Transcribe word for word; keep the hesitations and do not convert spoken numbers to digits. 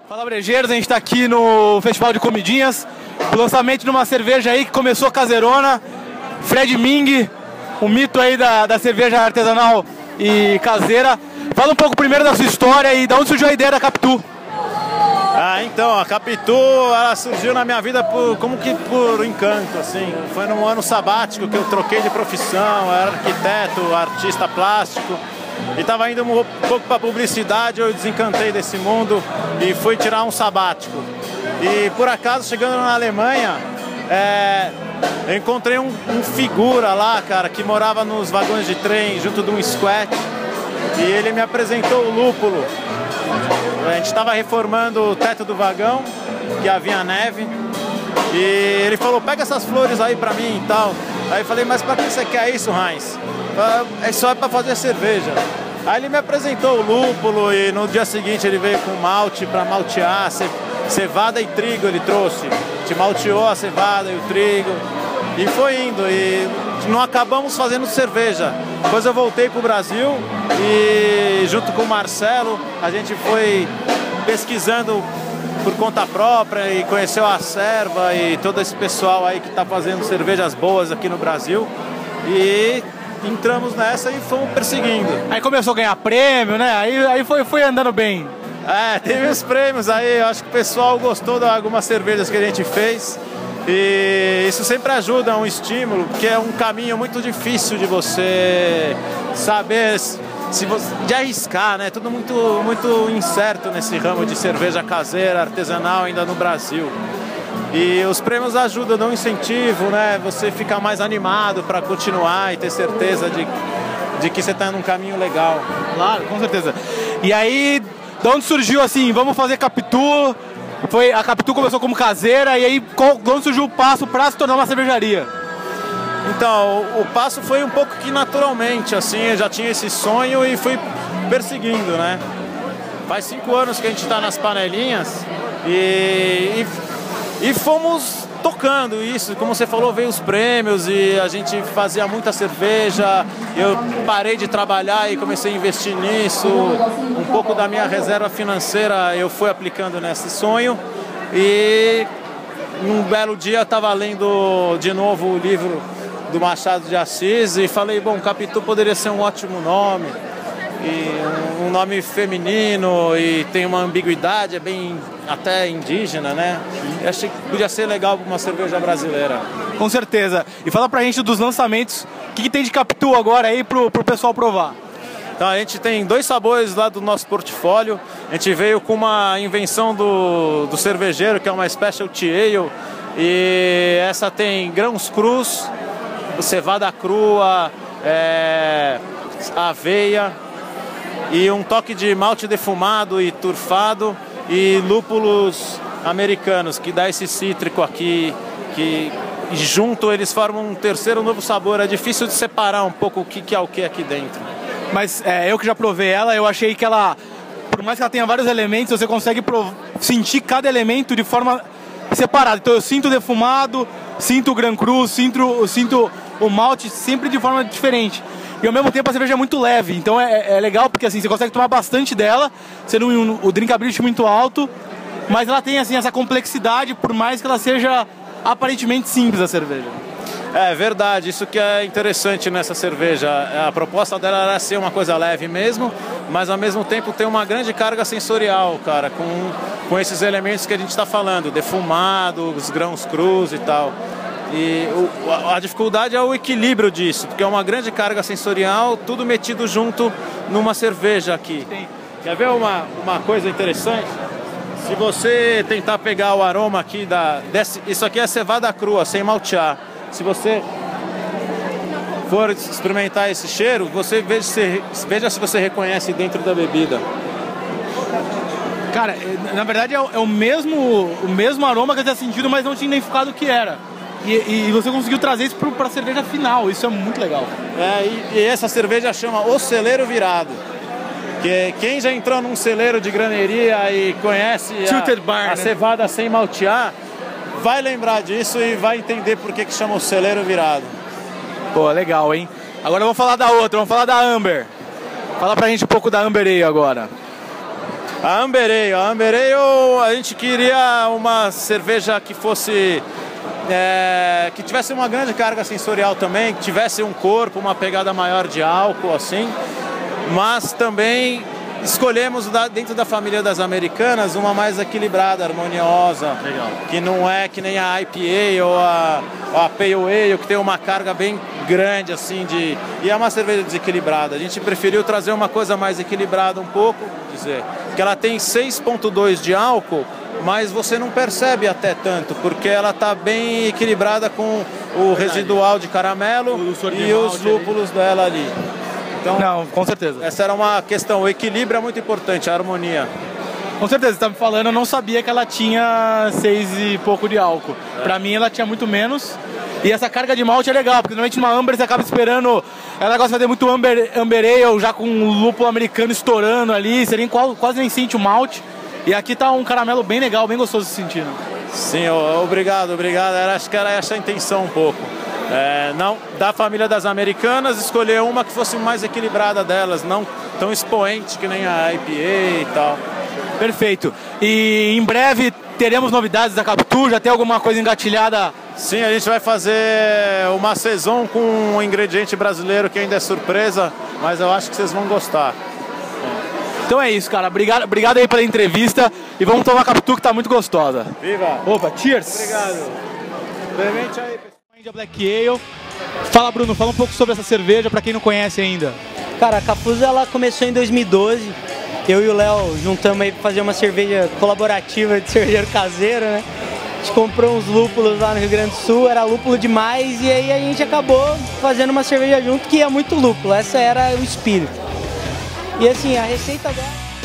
Fala, brejeiros, a gente está aqui no Festival de Comidinhas, o lançamento de uma cerveja aí que começou caseirona, Fred Ming, um mito aí da, da cerveja artesanal e caseira. Fala um pouco primeiro da sua história e de onde surgiu a ideia da Capitu. Ah, então, a Capitu, ela surgiu na minha vida por, como que por encanto, assim. Foi num ano sabático que eu troquei de profissão, eu era arquiteto, artista plástico, e estava indo um pouco para publicidade, eu desencantei desse mundo e fui tirar um sabático. E por acaso, chegando na Alemanha, é, eu encontrei um, um figura lá, cara, que morava nos vagões de trem, junto de um squat, e ele me apresentou o lúpulo. A gente estava reformando o teto do vagão, que havia neve, e ele falou, pega essas flores aí pra mim e tal. Aí eu falei, mas pra que você quer isso, Heinz? É só para fazer cerveja. Aí ele me apresentou o lúpulo e no dia seguinte ele veio com malte para maltear, cevada e trigo ele trouxe. Te malteou a cevada e o trigo e foi indo. E não acabamos fazendo cerveja. Depois eu voltei para o Brasil e junto com o Marcelo a gente foi pesquisando por conta própria e conheceu a Serva e todo esse pessoal aí que está fazendo cervejas boas aqui no Brasil. E entramos nessa e fomos perseguindo. Aí começou a ganhar prêmio, né? Aí, aí foi, foi andando bem. É, teve os prêmios aí, eu acho que o pessoal gostou de algumas cervejas que a gente fez. E isso sempre ajuda, é um estímulo, porque é um caminho muito difícil de você saber, se você, de arriscar, né? Tudo muito, muito incerto nesse ramo de cerveja caseira, artesanal ainda no Brasil. E os prêmios ajudam, dão um incentivo, né? Você fica mais animado para continuar e ter certeza de, de que você está num caminho legal. Claro, com certeza. E aí, de onde surgiu assim, vamos fazer Capitu? Foi, a Capitu começou como caseira e aí qual, de onde surgiu o passo para se tornar uma cervejaria? Então, o, o passo foi um pouco que naturalmente, assim, eu já tinha esse sonho e fui perseguindo, né? Faz cinco anos que a gente está nas panelinhas e... e E fomos tocando isso, como você falou, veio os prêmios e a gente fazia muita cerveja, eu parei de trabalhar e comecei a investir nisso, um pouco da minha reserva financeira eu fui aplicando nesse sonho e um belo dia eu estava lendo de novo o livro do Machado de Assis e falei, bom, Capitu poderia ser um ótimo nome. E um nome feminino e tem uma ambiguidade, é bem até indígena, né? Eu achei que podia ser legal para uma cerveja brasileira. Com certeza. E fala pra gente dos lançamentos, o que, que tem de Capitu agora aí pro, pro pessoal provar? Então a gente tem dois sabores lá do nosso portfólio. A gente veio com uma invenção do, do cervejeiro, que é uma Specialty Ale. E essa tem grãos crus, cevada crua, é, aveia, e um toque de malte defumado e turfado e lúpulos americanos, que dá esse cítrico aqui, que junto eles formam um terceiro novo sabor. É difícil de separar um pouco o que, que é o que aqui dentro. Mas é, eu que já provei ela, eu achei que ela, por mais que ela tenha vários elementos, você consegue sentir cada elemento de forma separada. Então eu sinto o defumado, sinto o Gran Cru, sinto, sinto o malte sempre de forma diferente. E ao mesmo tempo a cerveja é muito leve, então é, é legal porque assim, você consegue tomar bastante dela, sendo um, o drinkability muito alto, mas ela tem assim, essa complexidade, por mais que ela seja aparentemente simples a cerveja. É verdade, isso que é interessante nessa cerveja. A proposta dela era ser uma coisa leve mesmo, mas ao mesmo tempo tem uma grande carga sensorial, cara, com, com esses elementos que a gente está falando, defumado, os grãos crus e tal. E o, a dificuldade é o equilíbrio disso, porque é uma grande carga sensorial, tudo metido junto numa cerveja aqui. Quer ver uma, uma coisa interessante? Se você tentar pegar o aroma aqui, da, desse, isso aqui é cevada crua, sem maltear. Se você for experimentar esse cheiro, você veja se, veja se você reconhece dentro da bebida. Cara, na verdade é o, é o, mesmo, o mesmo aroma que eu tinha sentido, mas não tinha identificado o que era. E, e você conseguiu trazer isso para a cerveja final, isso é muito legal. É, e, e essa cerveja chama O Celeiro Virado. Que quem já entrou num celeiro de graneria e conhece a, bar, a né? cevada sem maltear, vai lembrar disso e vai entender por que que chama O Celeiro Virado. Pô, legal, hein? Agora vamos falar da outra, vamos falar da Amber. Fala pra gente um pouco da Amber Ale agora. A Amber Ale, a Amber Ale, a gente queria uma cerveja que fosse, é, que tivesse uma grande carga sensorial também, que tivesse um corpo, uma pegada maior de álcool, assim, mas também escolhemos dentro da família das americanas uma mais equilibrada, harmoniosa. Legal. Que não é que nem a I P A ou a, ou a Pale Ale, que tem uma carga bem grande assim de, e é uma cerveja desequilibrada. A gente preferiu trazer uma coisa mais equilibrada um pouco, dizer que ela tem seis ponto dois de álcool, mas você não percebe até tanto, porque ela está bem equilibrada com o residual de caramelo o e os lúpulos ali. Dela ali. Então, não, com certeza. Essa era uma questão, o equilíbrio é muito importante, a harmonia. Com certeza, você tá me falando, eu não sabia que ela tinha seis e pouco de álcool. É. Pra mim ela tinha muito menos. E essa carga de malte é legal, porque normalmente numa Amber você acaba esperando, ela gosta de fazer muito Amber, Amber Ale, já com o lúpulo americano estourando ali, você nem, quase nem sente o malte. E aqui tá um caramelo bem legal, bem gostoso de sentir. Né? Sim, obrigado, obrigado. Era, acho que era essa a intenção um pouco. É, não, da família das americanas, escolher uma que fosse mais equilibrada delas, não tão expoente que nem a I P A e tal. Perfeito. E em breve teremos novidades da Capitu? Já tem alguma coisa engatilhada? Sim, a gente vai fazer uma saison com um ingrediente brasileiro que ainda é surpresa, mas eu acho que vocês vão gostar. Então é isso, cara. Obrigado, obrigado aí pela entrevista e vamos tomar a Capitu que tá muito gostosa. Viva! Opa, cheers! Obrigado! Experimente aí, pessoal. Black Ale. Fala, Bruno, fala um pouco sobre essa cerveja para quem não conhece ainda. Cara, a Cafuso ela começou em dois mil e doze. Eu e o Léo juntamos aí para fazer uma cerveja colaborativa de cervejeiro caseiro, né? A gente comprou uns lúpulos lá no Rio Grande do Sul, era lúpulo demais e aí a gente acabou fazendo uma cerveja junto que é muito lúpulo. Essa era o espírito. E assim, a receita dela